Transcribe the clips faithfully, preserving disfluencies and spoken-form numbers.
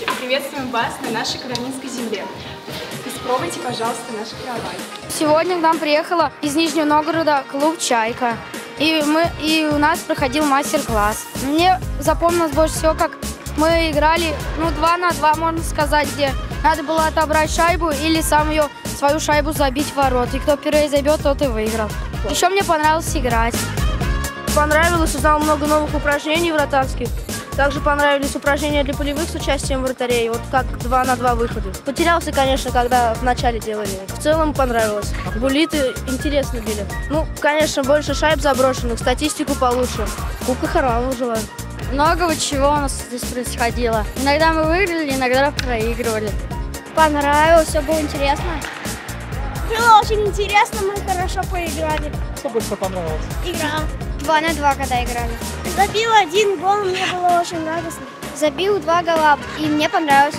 Здравствуйте! Приветствуем вас на нашей Калининской земле. Испробуйте, пожалуйста, наш каравай. Сегодня к нам приехала из Нижнего Новгорода клуб «Чайка». И, мы, и у нас проходил мастер-класс. Мне запомнилось больше всего, как мы играли ну, два на два, можно сказать, где надо было отобрать шайбу или сам ее, свою шайбу забить в ворот. И кто первый забьет, тот и выиграл. Еще мне понравилось играть. Понравилось, узнал много новых упражнений вратарских. Также понравились упражнения для полевых с участием вратарей, вот как два на два выхода. Потерялся, конечно, когда вначале делали. В целом понравилось. Булиты интересно били. Ну, конечно, больше шайб заброшенных, статистику получше. Кубка Харламова желаю. Много чего у нас здесь происходило. Иногда мы выиграли, иногда проигрывали. Понравилось, все было интересно. Было очень интересно, мы хорошо поиграли. Что больше понравилось? Игра. Два на два, когда играли. Забил один гол, мне было очень радостно. Забил два гола, и мне понравилось.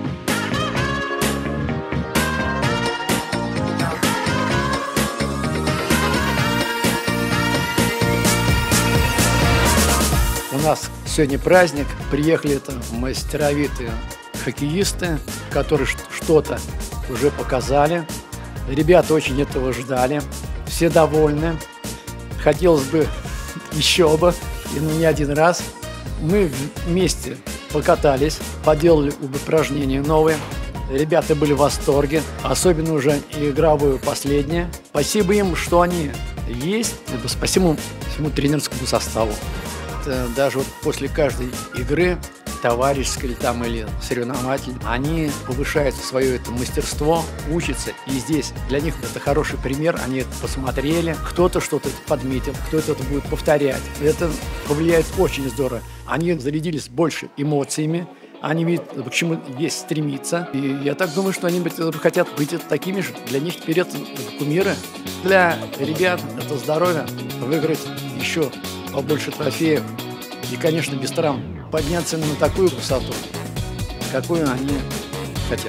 У нас сегодня праздник, приехали это мастеровитые хоккеисты, которые что-то уже показали. Ребята очень этого ждали, все довольны. Хотелось бы еще бы, и не один раз. Мы вместе покатались, поделали упражнения новые. Ребята были в восторге, особенно уже игровое последнее. Спасибо им, что они есть. Спасибо всему тренерскому составу. Даже вот после каждой игры, товарищеской или, там, или соревновательной, они повышают свое это мастерство, учатся. И здесь для них это хороший пример. Они это посмотрели, кто-то что-то подметил, кто-то это будет повторять. Это повлияет очень здорово. Они зарядились больше эмоциями. Они видят, к чему есть стремиться. И я так думаю, что они хотят быть такими же. Для них теперь это кумиры. Для ребят это здоровье, выиграть еще побольше трофеев. И, конечно, без травм подняться на такую высоту, какую они хотят.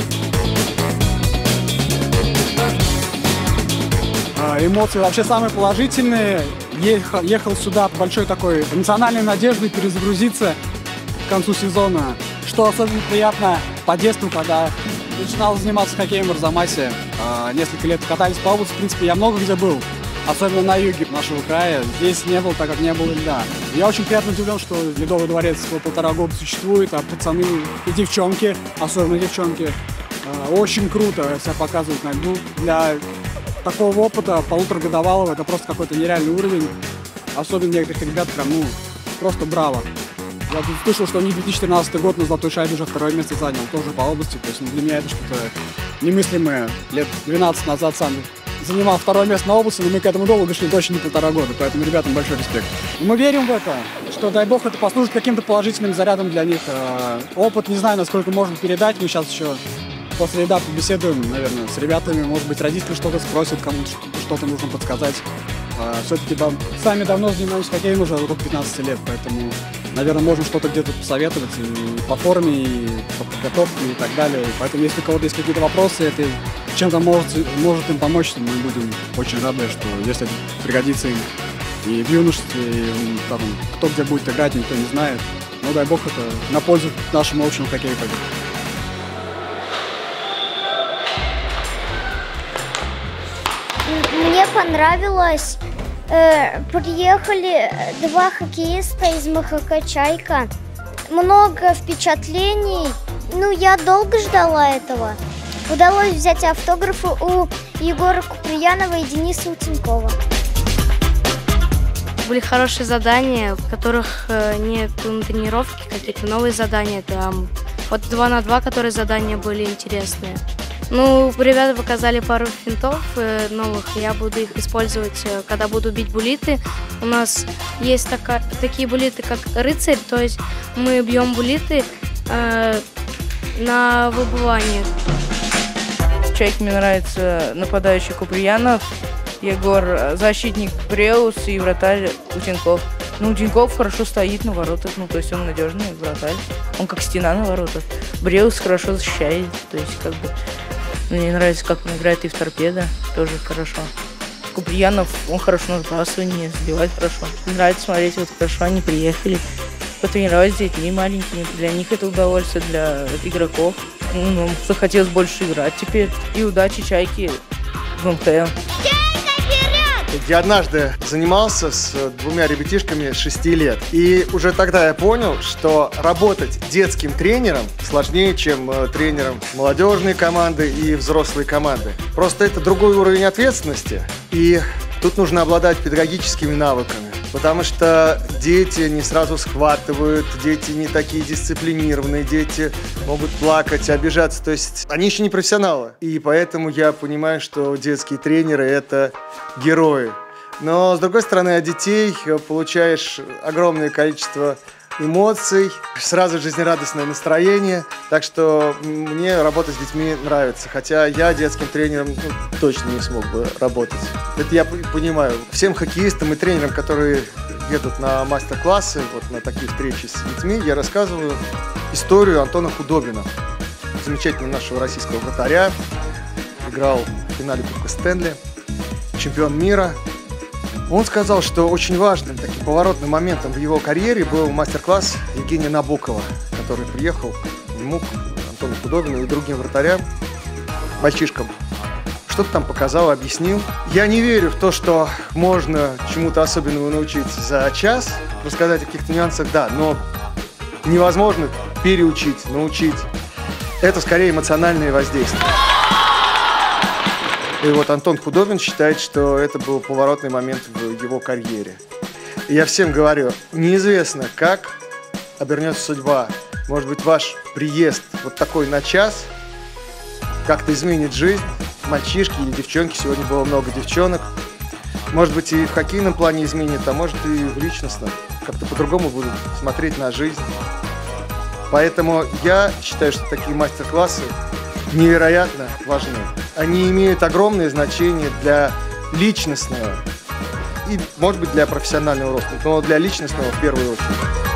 Эмоции вообще самые положительные. Ехал, ехал сюда с большой такой эмоциональной надеждой перезагрузиться к концу сезона. Что особенно приятно по детству, когда начинал заниматься хоккеем в Арзамасе. Несколько лет катались по области. В принципе, я много где был. Особенно на юге нашего края. Здесь не было, так как не было льда. Я очень приятно удивлен, что Ледовый дворец полтора года существует, а пацаны и девчонки, особенно девчонки, очень круто себя показывают на льду. Для такого опыта полуторагодовалого это просто какой-то нереальный уровень. Особенно некоторых ребят прям, ну, просто браво. Я тут слышал, что у них две тысячи тринадцатый год на золотой шайбе уже второе место занял, тоже по области. То есть ну, для меня это что-то немыслимое. Лет двенадцать назад сам занимал второе место на области, но мы к этому долго шли точно не полтора года, поэтому ребятам большой респект. И мы верим в это, что, дай бог, это послужит каким-то положительным зарядом для них. Опыт, не знаю, насколько можно передать, мы сейчас еще после еда побеседуем, наверное, с ребятами, может быть, родители что-то спросят, кому-то что-то нужно подсказать. Все-таки да, сами давно занимаемся хоккеем уже около пятнадцати лет, поэтому, наверное, можем что-то где-то посоветовать и по форме, и по подготовке и так далее. Поэтому, если у кого-то есть какие-то вопросы, это чем-то может, может им помочь, то мы будем очень рады, что если это пригодится им и в юношестве, и там, кто где будет играть, никто не знает. Но дай бог это на пользу нашему общему хоккею пойдет. Мне понравилось. Э, приехали два хоккеиста из МХК «Чайка». Много впечатлений. Ну, я долго ждала этого. Удалось взять автографы у Егора Куприянова и Дениса Утенкова. Были хорошие задания, в которых нет тренировки, какие-то новые задания. Там вот два на два, которые задания были интересные. Ну, ребята показали пару финтов э, новых, я буду их использовать, э, когда буду бить булиты. У нас есть така, такие булиты, как рыцарь, то есть мы бьем булиты э, на выбывание. В «Чайке» мне нравится нападающий Куприянов, Егор, защитник Бреус и вратарь Утенков. Ну, Утенков хорошо стоит на воротах, ну, то есть он надежный вратарь, он как стена на воротах. Бреус хорошо защищает, то есть как бы... Мне нравится, как он играет и в торпедо, тоже хорошо. Куприянов, он хорошо на сбрасывании, сбивает хорошо. Мне нравится смотреть, вот хорошо они приехали. потренировать с детьми маленькими. Для них это удовольствие, для игроков. Ну, захотелось больше играть теперь. И удачи Чайке в эм тэ. Я однажды занимался с двумя ребятишками шести лет. И уже тогда я понял, что работать детским тренером сложнее, чем тренером молодежной команды и взрослой команды. Просто это другой уровень ответственности. И тут нужно обладать педагогическими навыками. Потому что дети не сразу схватывают, дети не такие дисциплинированные, дети могут плакать, обижаться. То есть они еще не профессионалы. И поэтому я понимаю, что детские тренеры – это герои. Но, с другой стороны, от детей получаешь огромное количество эмоций, сразу жизнерадостное настроение. Так что мне работать с детьми нравится. Хотя я детским тренером ну, точно не смог бы работать. Это я понимаю. Всем хоккеистам и тренерам, которые едут на мастер-классы, вот на такие встречи с детьми, я рассказываю историю Антона Худобина. Замечательного нашего российского вратаря. Играл в финале Кубка Стэнли. Чемпион мира. Он сказал, что очень важным таким поворотным моментом в его карьере был мастер-класс Евгения Набокова, который приехал к нему, к Антону Худобину и другим вратарям, мальчишкам. Что-то там показал, объяснил. Я не верю в то, что можно чему-то особенному научиться за час, рассказать о каких-то нюансах, да, но невозможно переучить, научить. Это скорее эмоциональное воздействие. И вот Антон Худобин считает, что это был поворотный момент в его карьере. И я всем говорю, неизвестно, как обернется судьба. Может быть, ваш приезд вот такой на час как-то изменит жизнь. Мальчишки или девчонки, сегодня было много девчонок. Может быть, и в хоккейном плане изменит, а может и в личностном. Как-то по-другому будут смотреть на жизнь. Поэтому я считаю, что такие мастер-классы невероятно важны. Они имеют огромное значение для личностного и, может быть, для профессионального роста, но для личностного в первую очередь.